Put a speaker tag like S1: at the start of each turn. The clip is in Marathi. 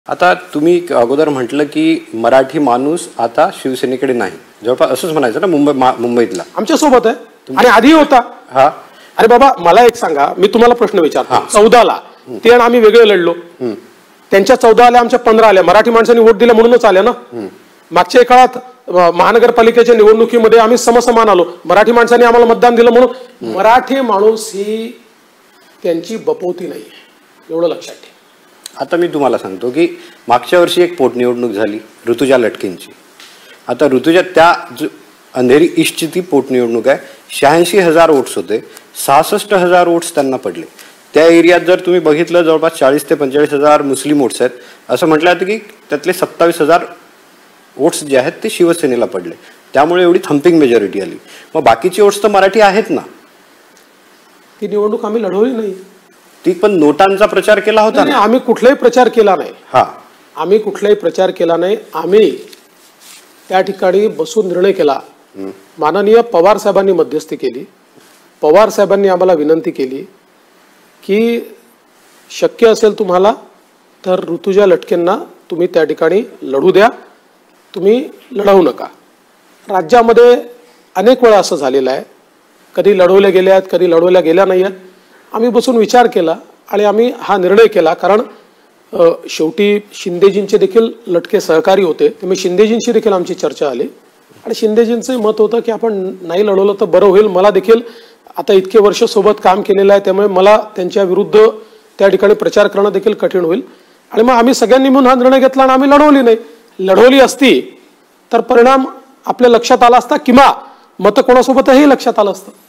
S1: आता तुम्ही अगोदर म्हटलं की मराठी माणूस आता शिवसेनेकडे नाही, जवळपास असंच म्हणायचं ना मुंबईतला
S2: आमच्या सोबत आहे आणि आधी होता.
S1: हा
S2: अरे बाबा मला एक सांगा, मी तुम्हाला प्रश्न विचारतो. 14 ला ते आणि आम्ही वेगळे लढलो. त्यांच्या 14 आल्या, आमच्या 15 आल्या. मराठी माणसांनी वोट दिलं म्हणूनच आल्या ना. मागच्या काळात महानगरपालिकेच्या निवडणुकीमध्ये आम्ही समसमान आलो. मराठी माणसांनी आम्हाला मतदान दिलं म्हणून. मराठी माणूस ही त्यांची बपवती नाही, एवढं लक्षात ठेवा.
S1: आता मी तुम्हाला सांगतो की मागच्या वर्षी एक पोटनिवडणूक झाली ऋतुजा लटकेंची. आता ऋतुजा त्या अंधेरी ईस्टची ती पोटनिवडणूक आहे. 86,000 वोट्स होते, 66,000 वोट्स त्यांना पडले. त्या एरियात जर तुम्ही बघितलं जवळपास 40 ते 45,000 मुस्लिम वोट्स आहेत. असं म्हटलं जातं की त्यातले 27,000 वोट्स जे आहेत ते शिवसेनेला पडले. त्यामुळे एवढी थम्पिंग मेजॉरिटी आली. मग बाकीचे वोट्स तर मराठी आहेत ना.
S2: ती निवडणूक आम्ही लढवली नाही.
S1: ती पण नोटांचा प्रचार केला होता ना.
S2: आम्ही कुठलाही प्रचार केला नाही.
S1: हा,
S2: आम्ही कुठलाही प्रचार केला नाही. आम्ही त्या ठिकाणी बसून निर्णय केला. माननीय पवार साहेबांनी मध्यस्थी केली. पवार साहेबांनी आम्हाला विनंती केली की शक्य असेल तुम्हाला तर ऋतुजा लटकेंना तुम्ही त्या ठिकाणी लढू द्या, तुम्ही लढवू नका. राज्यामध्ये अनेक वेळा असं झालेलं आहे. कधी लढवल्या गेल्या आहेत, कधी लढवल्या गेल्या नाही आहेत. आम्ही बसून विचार केला आणि आम्ही हा निर्णय केला. कारण शेवटी शिंदेजींचे देखील लटके सहकारी होते. त्यामुळे शिंदेजींशी देखील आमची चर्चा आली आणि शिंदेजींचं मत होतं की आपण नाही लढवलं तर बरं होईल. मला देखील आता इतके वर्ष सोबत काम केलेलं आहे, त्यामुळे मला त्यांच्या विरुद्ध त्या ठिकाणी प्रचार करणं देखील कठीण होईल. आणि मग आम्ही सगळ्यांनी मिळून हा निर्णय घेतला आणि आम्ही लढवली नाही. लढवली असती तर परिणाम आपल्या लक्षात आला असता किंवा मतं कोणासोबतही लक्षात आलं असतं.